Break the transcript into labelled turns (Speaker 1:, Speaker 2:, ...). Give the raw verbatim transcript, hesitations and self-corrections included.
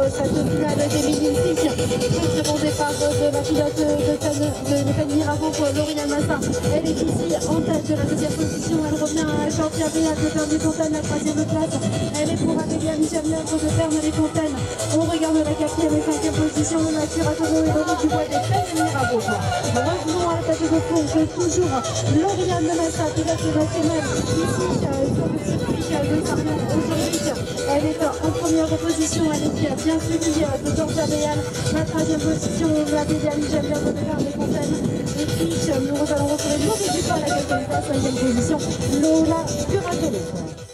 Speaker 1: cette finale des mini-filles. Très bon départ de la pilote de Fanny Mirabeau pour Lauriane Massin. Elle est ici en tête de la deuxième position. Elle revient à Jean-Pierre Béat de Berne-les-Fontaines, la troisième place. Elle est pour Amélia Michel Lèvre de Berne-les-Fontaines. On regarde la quatrième et cinquième position. Nature Atomo et Laurent Dubois de Fanny Mirabeau. Revenons à la tête de course, toujours Lauriane Massin, pilote nationale ici sur le circuit de Sarnon aujourd'hui. Elle est en première position, elle est bien suivie de Georgia Béal. La troisième position, Amélia Michel Lèvre de Berne-les-Fontaines. Et puis nous allons retrouver Maurice Dupont à la quatrième place, cinquième position, Lola Curatolo.